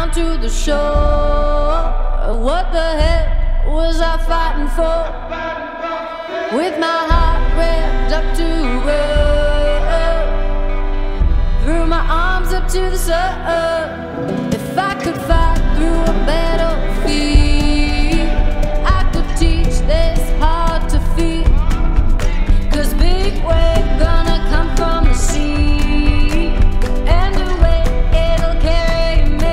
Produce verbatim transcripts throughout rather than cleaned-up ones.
down to the shore. What the hell was I fighting for? With my heart revved up to roll, threw my arms up to the sun. If I could fight through a battlefield, I could teach this heart to feel. 'Cause big wave gonna come from the sea, and away it'll carry me.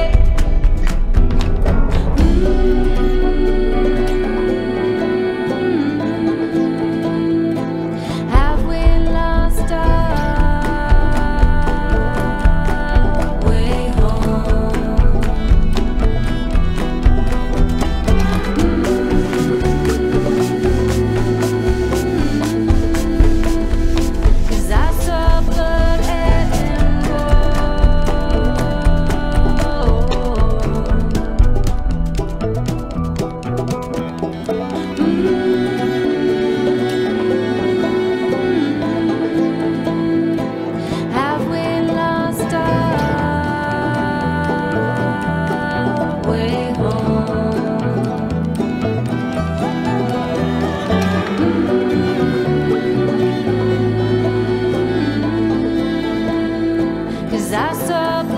Mm-hmm. Have we lost our way home? Cause I suffered and have we lost our way home? Cause I saw